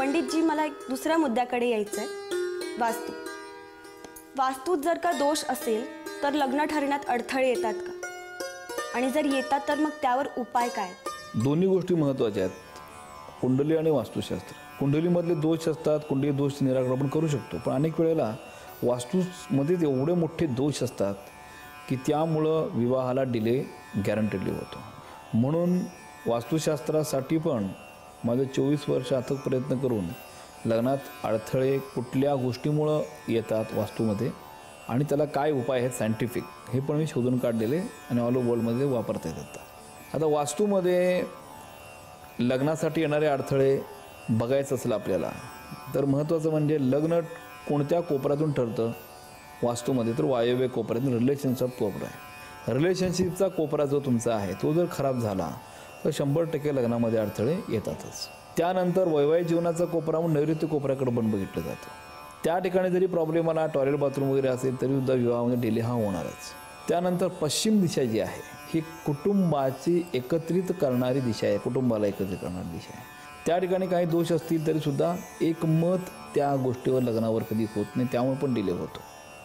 पंडितजी, मला एक दुसऱ्या मुद्द्याकडे यायचं आहे. वास्तू. वास्तूत जर का दोष असेल तर लग्न ठरण्यात अडथळे येतात का, आणि जर येतात तर मग त्यावर उपाय काय? दोन्ही गोष्टी महत्त्वाच्या आहेत, कुंडली आणि वास्तुशास्त्र. कुंडलीमधले दोष असतात, कुंडली दोष निराकरण आपण करू शकतो, पण अनेक वेळेला वास्तूमध्ये एवढे मोठे दोष असतात की त्यामुळं विवाहाला डिले गॅरंटेडली होतो. म्हणून वास्तुशास्त्रासाठी पण माझं 24 वर्ष अथक प्रयत्न करून लग्नात अडथळे कुठल्या गोष्टीमुळं येतात वास्तूमध्ये आणि त्याला काय उपाय आहेत सायंटिफिक, हे पण मी शोधून काढलेले आणि ऑल ओव्हर वर्ल्डमध्ये वापरता येतात. आता वास्तूमध्ये लग्नासाठी येणारे अडथळे बघायचं असेल आपल्याला तर महत्त्वाचं म्हणजे लग्न कोणत्या कोपऱ्यातून ठरतं वास्तूमध्ये, तर वायव्य कोपऱ्यातून रिलेशनशिप कोपरा आहे. रिलेशनशिपचा कोपरा जो तुमचा आहे तो जर खराब झाला तर 100% लग्नामध्ये अडथळे येतातच. त्यानंतर वैवाहिक जीवनाचा कोपरा म्हणून नैऋत्य कोपऱ्याकडे पण बघितलं जातं. त्या ठिकाणी जरी प्रॉब्लेम आला, टॉयलेट बाथरूम वगैरे असेल तरीसुद्धा विवाहामध्ये डिले हा होणारच. त्यानंतर पश्चिम दिशा जी आहे ही कुटुंबाची एकत्रित करणारी दिशा आहे, कुटुंबाला एकत्रित करणारी दिशा आहे. त्या ठिकाणी काही दोष असतील तरीसुद्धा एकमत त्या गोष्टीवर लग्नावर कधी होत नाही, त्यामुळे पण डिले होतो.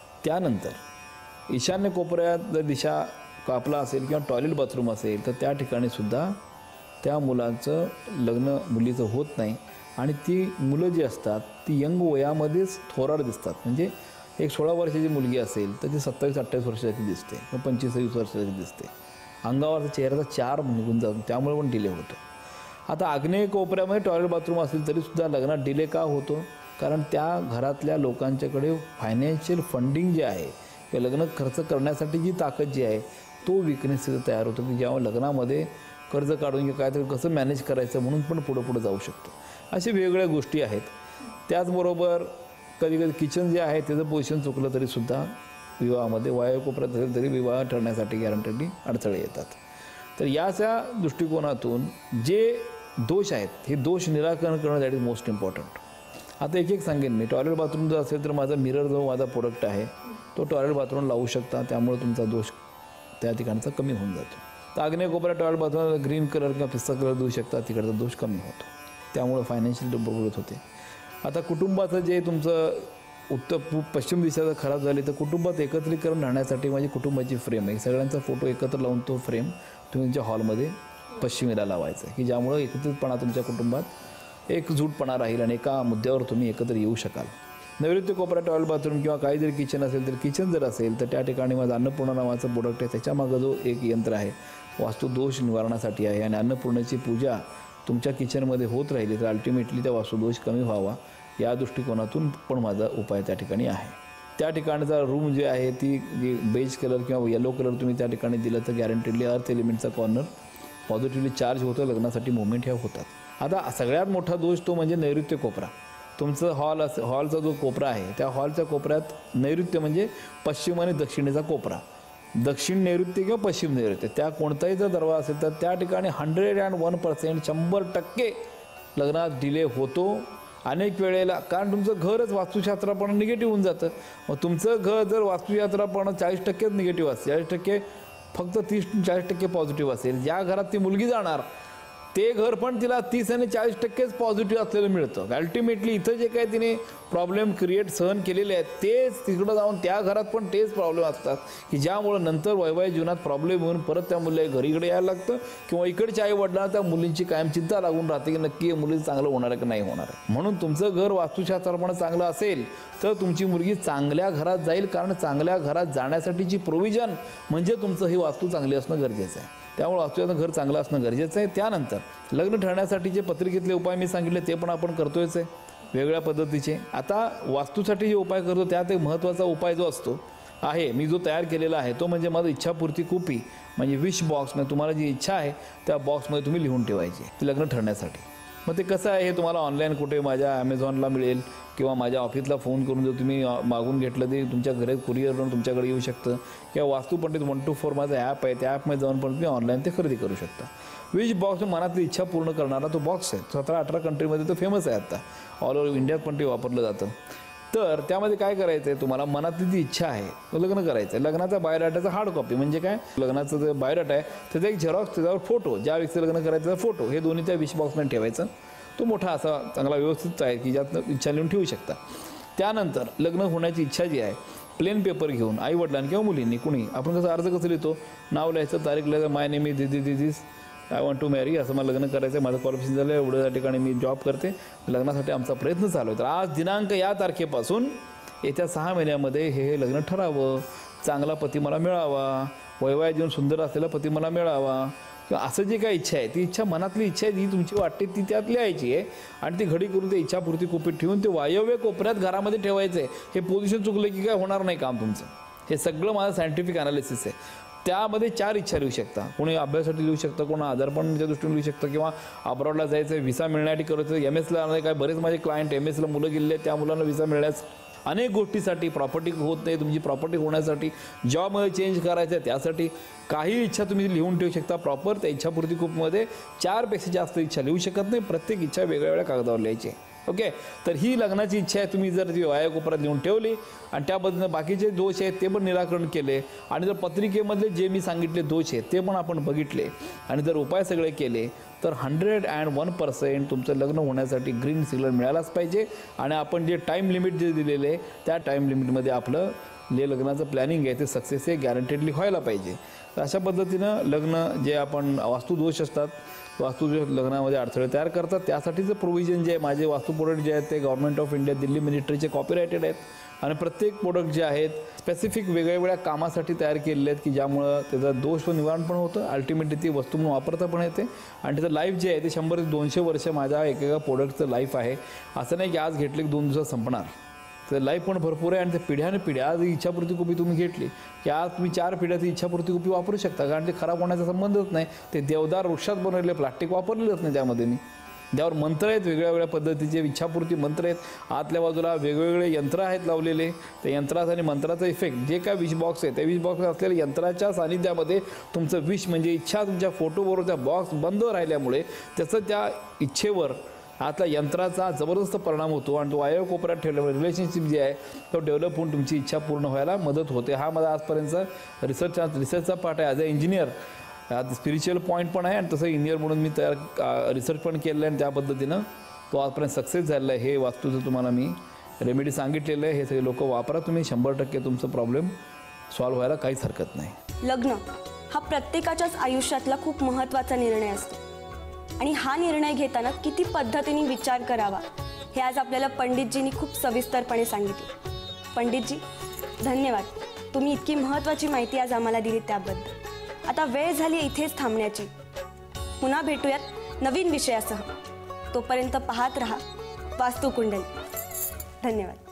त्यानंतर ईशान्य कोपऱ्यात जर दिशा कापला असेल किंवा टॉयलेट बाथरूम असेल तर त्या ठिकाणीसुद्धा त्या मुलाचं लग्न मुलीचं होत नाही आणि ती मुलं जी असतात ती यंग वयामध्येच थोराड दिसतात. म्हणजे एक 16 वर्षाची मुलगी असेल तर ती 27-28 वर्षाची दिसते किंवा 25-26 वर्षाची दिसते. अंगावरचा चेहऱ्याचा चार निघून जातो, त्यामुळे पण डिले होतो. आता आग्नेय कोपऱ्यामध्ये टॉयलेट बाथरूम असेल तरीसुद्धा लग्नात डिले का होतो, कारण त्या घरातल्या लोकांच्याकडे फायनान्शियल फंडिंग जे आहे किंवा लग्न खर्च करण्यासाठी जी ताकद जी आहे तो विकनेस तिथं तयार होतो की जेव्हा लग्नामध्ये कर्ज काढून किंवा काय तर कसं मॅनेज करायचं म्हणून पण पुढं जाऊ शकतो. अशा वेगवेगळ्या गोष्टी आहेत. त्याचबरोबर कधी कधी किचन जे आहे त्याचं पोझिशन चुकलं तरीसुद्धा विवाहामध्ये वायव्य कोपऱ्यात असेल तरी विवाह ठरण्यासाठी गॅरंटेडली अडथळे येतात. तर याच्या दृष्टिकोनातून जे दोष आहेत हे दोष निराकरण करणं दॅट इज मोस्ट इम्पॉर्टंट. आता एक सांगेन मी, टॉयलेट बाथरूम जर असेल तर माझा मिरर जो माझा प्रोडक्ट आहे तो टॉयलेट बाथरूम लावू शकता, त्यामुळे तुमचा दोष त्या ठिकाणचा कमी होऊन जातो. तर आग्नेय कोपऱ्यात टॉयलेट बाथरूम ग्रीन कलर किंवा पिस्ता कलर देऊ शकता, तिकडचा दोष कमी होतो, त्यामुळे फायनान्शियल डबल होते. आता कुटुंबाचं जे तुमचं पश्चिम दिशा खराब झाली तर कुटुंबात एकत्रीकरण राहण्यासाठी माझी कुटुंबाची फ्रेम आहे, सगळ्यांचा फोटो एकत्र लावून तो फ्रेम तुम्ही तुमच्या हॉलमध्ये पश्चिमेला लावायचा की ज्यामुळं एकत्रितपणा तुमच्या कुटुंबात एकजूटपणा राहील आणि एका मुद्द्यावर तुम्ही एकत्र येऊ शकाल. नैऋत्य कोपऱ्यात टॉयलेट बाथरूम किंवा काही जरी किचन असेल तर किचन जर असेल तर त्या ठिकाणी माझं अन्नपूर्णा नावाचं प्रोडक्ट आहे, त्याच्यामागं जो एक यंत्र आहे वास्तुदोष निवारणासाठी आहे आणि अन्नपूर्णेची पूजा तुमच्या किचनमध्ये होत राहिली तर अल्टिमेटली त्या वास्तुदोष कमी व्हावा या दृष्टिकोनातून पण माझा उपाय त्या ठिकाणी आहे. त्या ठिकाणचा रूम जे आहे ती जी बेज कलर किंवा येलो कलर तुम्ही त्या ठिकाणी दिलं तर गॅरंटेडली अर्थ एलिमेंटचा कॉर्नर पॉझिटिव्हली चार्ज होतं, लग्नासाठी मुवमेंट ह्या होतात. आता सगळ्यात मोठा दोष तो म्हणजे नैऋत्य कोपरा. तुमचं हॉलचा जो कोपरा आहे त्या हॉलच्या कोपऱ्यात नैऋत्य म्हणजे पश्चिम आणि दक्षिणेचा कोपरा, दक्षिण नैऋत्य किंवा पश्चिम नैऋत्य त्या कोणताही जर दरवाजा असेल तर त्या ठिकाणी 101% 100% लग्नात डिले होतो. अनेक वेळेला कारण तुमचं घरच वास्तुशास्त्राप्रमाणे निगेटिव्ह होऊन जातं. मग तुमचं घर जर वास्तुशास्त्राप्रमाणे 40%च निगेटिव्ह असेल, 40% फक्त 30-40% पॉझिटिव्ह असेल, ज्या घरात ती मुलगी जाणार ते घर पण तिला 30 आणि 40%च पॉझिटिव्ह असलेलं मिळतं. अल्टिमेटली इथं जे काही तिने प्रॉब्लेम क्रिएट सहन केलेले आहेत तेच तिकडं जाऊन त्या घरात पण तेच प्रॉब्लेम असतात की ज्यामुळं नंतर वैवाहिक जीवनात प्रॉब्लेम होऊन परत त्या मुलीला घरीकडे यायला लागतं किंवा इकडच्या आई वडिलांना त्या मुलींची कायम चिंता लागून राहते की नक्की मुलीचं चांगलं होणार आहे की नाही होणार आहे. म्हणून तुमचं घर वास्तुशास्त्राप्रमाणे चांगलं असेल तर तुमची मुलगी चांगल्या घरात जाईल, कारण चांगल्या घरात जाण्यासाठीची प्रोव्हिजन म्हणजे तुमचं ही वास्तू चांगली असणं गरजेचं आहे. त्यामुळे वास्तुशास्त्र घर चांगलं असणं गरजेचं आहे. त्यानंतर लग्न ठरण्यासाठी जे पत्रिकेतले उपाय मी सांगितले ते पण आपण करतोयच आहे वेगळ्या पद्धतीचे. आता वास्तूसाठी जे उपाय करतो त्यात एक महत्त्वाचा उपाय जो असतो आहे मी जो तयार केलेला आहे तो म्हणजे माझं इच्छापूर्ती कुपी, म्हणजे विश बॉक्स. म्हणजे तुम्हाला जी इच्छा आहे त्या बॉक्समध्ये तुम्ही लिहून ठेवायची ती लग्न ठरण्यासाठी. मग ते कसं आहे हे तुम्हाला ऑनलाईन कुठे माझ्या ॲमेझॉनला मिळेल किंवा माझ्या ऑफिसला फोन करून जर तुम्ही मागून घेतलं ते तुमच्या घरी कुरिअर करून तुमच्याकडे येऊ शकतं किंवा वास्तू पंडित 124 माझं ॲप आहे त्या ॲपमध्ये जाऊन पण तुम्ही ऑनलाईन ते खरेदी करू शकता. विश बॉक्स मनातली इच्छा पूर्ण करणारा तो बॉक्स आहे. 17-18 कंट्रीमध्ये तो फेमस आहे, आता ऑल ओव्हर इंडियात पण ते वापरलं जातं. तर त्यामध्ये काय करायचं आहे, तुम्हाला मनातली जी इच्छा आहे तो लग्न करायचं आहे. लग्नाचा बायोडाटाचा हार्ड कॉपी म्हणजे काय, लग्नाचं जे बायोडाटा आहे त्याचा एक झेरॉक्स, त्याच्यावर फोटो, ज्या व्यक्ती लग्न करायचं फोटो, हे दोन्ही त्या विश बॉक्समध्ये ठेवायचं. तो मोठा असा चांगला व्यवस्थित आहे की ज्यात इच्छा लिहून ठेवू शकता. त्यानंतर लग्न होण्याची इच्छा जी आहे प्लेन पेपर घेऊन आई वडिलांनी किंवा मुलींनी कुणी आपण कसं अर्ज कसं लिहितो, नाव लिहायचं, तारीख लिहायचं, my name is this, I want to marry, असं मला लग्न करायचं आहे, माझं क्वालिफिकेशन झालं आहे, एवढं त्या ठिकाणी मी जॉब करते, लग्नासाठी आमचा प्रयत्न चालू आहे. तर आज दिनांक या तारखेपासून येत्या 6 महिन्यामध्ये हे लग्न ठरावं, चांगला पती मला मिळावा, वैवाहिक जीवन सुंदर असलेला पती मला मिळावा, किंवा असं जे काही इच्छा आहे ती इच्छा मनातली इच्छा आहे जी तुमची वाटते ती त्यात लिहायची आहे आणि ती घडी करून ते इच्छापूर्ती कोपीत ठेवून ते वायव्य कोपऱ्यात घरामध्ये ठेवायचं आहे. हे पोझिशन चुकलं की काय होणार नाही काम तुमचं. हे सगळं माझं सायंटिफिक अनालिसिस आहे. त्यामध्ये 4 इच्छा लिहू शकता. कोणी अभ्यासासाठी लिहू शकतं, कोणी आजारपणाच्या दृष्टीने लिहू शकतं, किंवा अब्रॉडला जायचं आहे, व्हिसा मिळण्यासाठी करायचं, MS ला काय बरेच माझे क्लायंट MS ला मुलं गेलेले, त्या मुलांना व्हिसा मिळण्यास अनेक गोष्टीसाठी, प्रॉपर्टी होत नाही तुमची प्रॉपर्टी होण्यासाठी, जॉबमध्ये चेंज करायचं आहे त्यासाठी, काही इच्छा तुम्ही लिहून ठेवू शकता प्रॉपर. त्या इच्छापूर्ती खूपमध्ये 4 पेक्षा जास्त इच्छा लिहू शकत नाही. प्रत्येक इच्छा वेगळ्या वेगळ्या कागदावर लिहायची. ओके, तर ही लग्नाची इच्छा आहे. तुम्ही जर ती वाया कोपऱ्यात लिहून ठेवली आणि त्याबद्दल बाकीचे दोष आहेत ते पण निराकरण केले आणि जर पत्रिकेमधले जे मी सांगितले दोष आहेत ते पण आपण बघितले आणि जर उपाय सगळे केले तर 101% तुमचं लग्न होण्यासाठी ग्रीन सिग्नल मिळालाच पाहिजे. आणि आपण जे टाईम लिमिट जे दिलेले आहे त्या टाईम लिमिटमध्ये आपलं जे लग्नाचं प्लॅनिंग आहे ते सक्सेस हे गॅरंटेडली व्हायला पाहिजे. तर अशा पद्धतीनं लग्न जे आपण वास्तुदोष असतात, वास्तुदोष लग्नामध्ये अडथळे तयार करतात, त्यासाठीचं प्रोव्हिजन जे आहे, माझे वास्तू प्रोडक्ट जे आहेत ते गव्हर्नमेंट ऑफ इंडिया दिल्ली मिनिस्ट्रीचे कॉपीरायटेड आहेत आणि प्रत्येक प्रोडक्ट जे आहेत स्पेसिफिक वेगवेगळ्या कामासाठी तयार केलेले आहेत की ज्यामुळं त्याचा दोष निवारण पण होतं, अल्टिमेटली ती वस्तू म्हणून वापरता पण येते आणि त्याचं लाईफ जे आहे ते 100 ते 200 वर्ष माझ्या एकेका प्रोडक्टचं लाईफ आहे. असं नाही की आज घेतले की 2 दिवसात संपणार. तर लाईफ पण भरपूर आहे आणि ते पिढ्याने पिढ्या आज इच्छापूर्ती कुपी तुम्ही घेतली की आज तुम्ही 4 पिढ्या ती इच्छापूर्ती कुपी वापरू शकता, कारण ते खराब होण्याचा संबंधच नाही. ते देवदार वृक्षात बनवलेले प्लास्टिक वापरलेलंच नाही त्यामध्ये. मी त्यावर मंत्र आहेत, वेगळ्या वेगळ्या पद्धतीचे इच्छापूर्ती मंत्र आहेत. आतल्या बाजूला वेगवेगळे यंत्र आहेत लावलेले. त्या यंत्राचा आणि मंत्राचा इफेक्ट जे काय विश बॉक्स आहे त्या विश बॉक्स असलेल्या यंत्राच्या सानिध्यामध्ये तुमचं विश म्हणजे इच्छा तुमच्या फोटोबरोबर त्या बॉक्स बंद राहिल्यामुळे त्याचं त्या इच्छेवर आतला यंत्राचा जबरदस्त परिणाम होतो आणि तो वायव्य कोपऱ्यात ठेवल्यामुळे रिलेशनशिप जे आहे तो डेव्हलप होऊन तुमची इच्छा पूर्ण व्हायला मदत होते. हा माझा आजपर्यंतचा रिसर्चचा पार्ट आहे. As a engineer spiritual point पण आहे आणि तसं इंजिनियर म्हणून मी रिसर्च पण केलेलं आहे आणि त्या पद्धतीनं तो आजपर्यंत सक्सेस झालेला आहे. हे वास्तूचं तुम्हाला मी रेमेडी सांगितलेलं आहे. हे सगळे लोक वापरा तुम्ही. 100% तुमचं प्रॉब्लेम सॉल्व्ह व्हायला काहीच हरकत नाही. लग्न हा प्रत्येकाच्याच आयुष्यातला खूप महत्त्वाचा निर्णय असतो आणि हा निर्णय घेताना किती पद्धतीने विचार करावा हे आज आपल्याला पंडितजींनी खूप सविस्तरपणे सांगितले. पंडितजी धन्यवाद. तुम्ही इतकी महत्त्वाची माहिती आज आम्हाला दिली त्याबद्दल. आता वेळ झाली इथेच थांबण्याची. पुन्हा भेटूयात नवीन विषयासह. तोपर्यंत पाहत रहा वास्तुकुंडली. धन्यवाद.